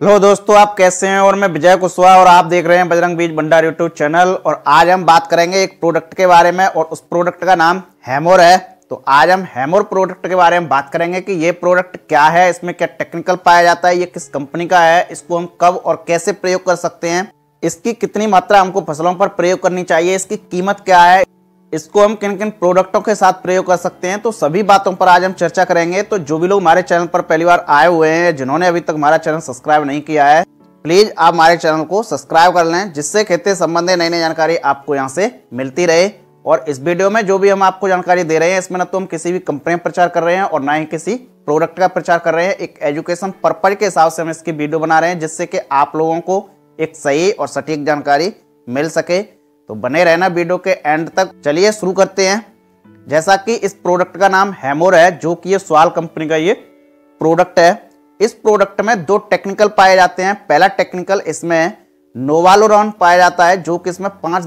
Hello दोस्तों, आप कैसे हैं। और मैं विजय कुशवाहा और आप देख रहे हैं बजरंग बीज भंडार यूट्यूब चैनल। और आज हम बात करेंगे एक प्रोडक्ट के बारे में और उस प्रोडक्ट का नाम हैमर है। तो आज हम हैमर प्रोडक्ट के बारे में बात करेंगे कि ये प्रोडक्ट क्या है, इसमें क्या टेक्निकल पाया जाता है, ये किस कंपनी का है, इसको हम कब और कैसे प्रयोग कर सकते हैं, इसकी कितनी मात्रा हमको फसलों पर प्रयोग करनी चाहिए, इसकी कीमत क्या है, इसको हम किन किन प्रोडक्टों के साथ प्रयोग कर सकते हैं। तो सभी बातों पर आज हम चर्चा करेंगे। तो जो भी लोग हमारे चैनल पर पहली बार आए हुए हैं, जिन्होंने अभी तक हमारा चैनल सब्सक्राइब नहीं किया है, प्लीज आप हमारे चैनल को सब्सक्राइब कर लें, जिससे खेती संबंधी नई नई जानकारी आपको यहाँ से मिलती रहे। और इस वीडियो में जो भी हम आपको जानकारी दे रहे हैं, इसमें ना तो हम किसी भी कंपनी का प्रचार कर रहे हैं और ना ही किसी प्रोडक्ट का प्रचार कर रहे हैं। एक एजुकेशन पर्पज के हिसाब से हम इसकी वीडियो बना रहे हैं, जिससे कि आप लोगों को एक सही और सटीक जानकारी मिल सके। तो बने रहना वीडियो के एंड तक। चलिए शुरू करते हैं। जैसा कि इस प्रोडक्ट का नाम हैमर है, जो कि ये स्वाल कंपनी का ये प्रोडक्ट है। इस प्रोडक्ट में दो टेक्निकल पाए जाते हैं। पहला टेक्निकल इसमें नोवालुरॉन पाया जाता है, जो कि इसमें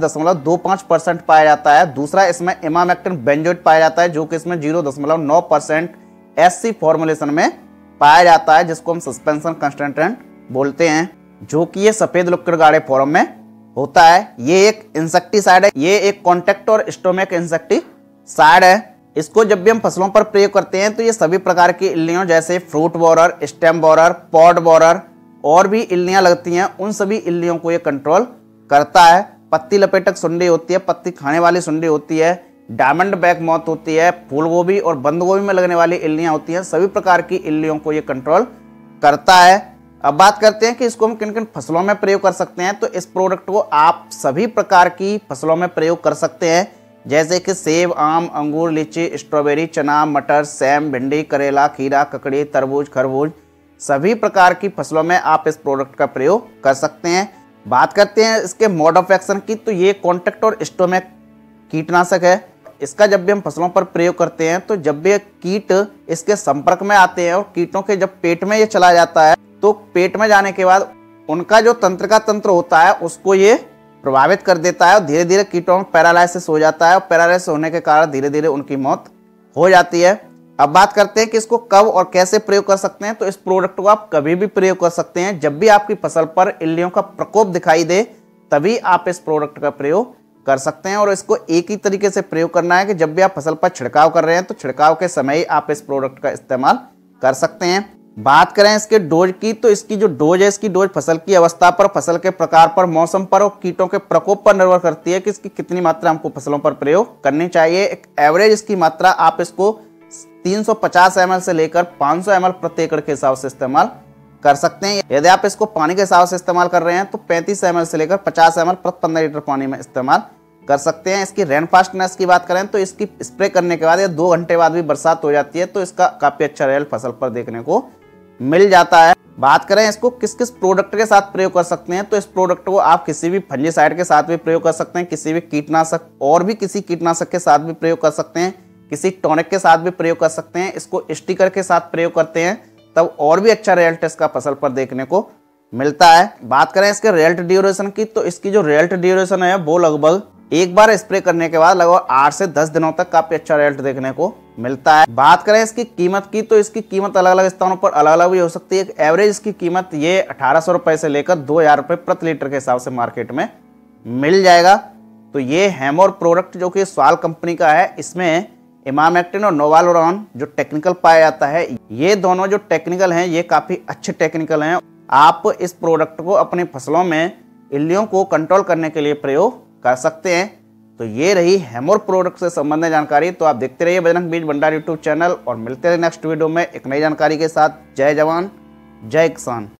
5.25% पाया जाता है। दूसरा इसमें इमामेक्टिन बेंजोएट पाया जाता है, जो कि इसमें 0.9% SC फॉर्मुलेशन में पाया जाता है, जिसको हम सस्पेंशन कंसंट्रेंट बोलते हैं, जो कि ये सफेद लिक्विड गाढ़े फॉर्म में होता है। ये एक इंसेक्टिसाइड है, ये एक कॉन्टैक्ट और स्टोमैक इंसेक्टिसाइड है। इसको जब भी हम फसलों पर प्रयोग करते हैं तो ये सभी प्रकार की इल्लियों, जैसे fruit borer, stem borer, pod borer और भी इल्लियां लगती हैं, उन सभी इल्लियों को ये कंट्रोल करता है। पत्ती लपेटक सुंडी होती है, पत्ती खाने वाली सुंडी होती है, डायमंड बैक मॉथ होती है, फूल गोभी और बंद गोभी में लगने वाली इल्लियां होती हैं, सभी प्रकार की इल्लियों को ये कंट्रोल करता है। अब बात करते हैं कि इसको हम किन किन फसलों में प्रयोग कर सकते हैं। तो इस प्रोडक्ट को आप सभी प्रकार की फसलों में प्रयोग कर सकते हैं, जैसे कि सेब, आम, अंगूर, लीची, स्ट्रॉबेरी, चना, मटर, सेम, भिंडी, करेला, खीरा, ककड़ी, तरबूज, खरबूज, सभी प्रकार की फसलों में आप इस प्रोडक्ट का प्रयोग कर सकते हैं। बात करते हैं इसके मोड ऑफ एक्शन की। तो ये कॉन्टैक्ट और स्टोमैक कीटनाशक है। इसका जब भी हम फसलों पर प्रयोग करते हैं, तो जब भी कीट इसके संपर्क में आते हैं और कीटों के जब पेट में ये चला जाता है, तो पेट में जाने के बाद उनका जो तंत्र का तंत्र होता है, उसको ये प्रभावित कर देता है और धीरे धीरे कीटों में पैरालाइसिस हो जाता है। और पैरालाइसिस होने के कारण धीरे धीरे उनकी मौत हो जाती है। अब बात करते हैं कि इसको कब और कैसे प्रयोग कर सकते हैं। तो इस प्रोडक्ट को आप कभी भी प्रयोग कर सकते हैं। जब भी आपकी फसल पर इल्लियों का प्रकोप दिखाई दे, तभी आप इस प्रोडक्ट का प्रयोग कर सकते हैं। और इसको एक ही तरीके से प्रयोग करना है कि जब भी आप फसल पर छिड़काव कर रहे हैं, तो छिड़काव के समय ही आप इस प्रोडक्ट का इस्तेमाल कर सकते हैं। बात करें इसके डोज की, तो इसकी जो डोज है, इसकी डोज फसल की अवस्था पर, फसल के प्रकार पर, मौसम पर और कीटों के प्रकोप पर निर्भर करती है कि इसकी कितनी मात्रा हमको फसलों पर प्रयोग करनी चाहिए। एक एवरेज इसकी मात्रा आप इसको 350 ml से लेकर 500 ml प्रति एकड़ के हिसाब से इस्तेमाल कर सकते हैं। यदि आप इसको पानी के हिसाब से इस्तेमाल कर रहे हैं, तो 35 ml से लेकर 50 ml प्रति 15 लीटर पानी में इस्तेमाल कर सकते हैं। इसकी रेन फास्टनेस की बात करें, तो इसकी स्प्रे करने के बाद या 2 घंटे बाद भी बरसात हो जाती है, तो इसका काफी अच्छा रिजल्ट फसल पर देखने को मिल जाता है। बात करें इसको किस किस प्रोडक्ट के साथ प्रयोग कर सकते हैं, तो इस प्रोडक्ट को आप किसी भी फंजीसाइड के साथ भी प्रयोग कर सकते हैं, किसी भी कीटनाशक और भी किसी कीटनाशक के साथ भी प्रयोग कर सकते हैं, किसी टॉनिक के साथ भी प्रयोग कर सकते हैं। इसको स्टिकर के साथ प्रयोग करते हैं, तब और भी अच्छा रिजल्ट इसका फसल पर देखने को मिलता है। बात करें इसके रिजल्ट ड्यूरेशन की, तो इसकी जो रिजल्ट ड्यूरेशन है, वो लगभग एक बार स्प्रे करने के बाद लगभग 8 से 10 दिनों तक काफी अच्छा रिजल्ट देखने को मिलता है। बात करें इसकी कीमत की, तो इसकी कीमत अलग अलग स्थानों पर अलग अलग भी हो सकती है। एवरेज इसकी कीमत ये 1800 रुपए से लेकर 2000 रुपए प्रति लीटर के हिसाब से मार्केट में मिल जाएगा। तो ये हैमर प्रोडक्ट जो कि स्वाल कंपनी का है, इसमें इमामेक्टिन और नोवालुरॉन जो टेक्निकल पाया जाता है, ये दोनों जो टेक्निकल हैं, ये काफी अच्छे टेक्निकल हैं। आप इस प्रोडक्ट को अपनी फसलों में इल्लियों को कंट्रोल करने के लिए प्रयोग कर सकते हैं। तो ये रही हैमर प्रोडक्ट से संबंधित जानकारी। तो आप देखते रहिए बजरंग बीज भंडार यूट्यूब चैनल और मिलते हैं नेक्स्ट वीडियो में एक नई जानकारी के साथ। जय जवान, जय किसान।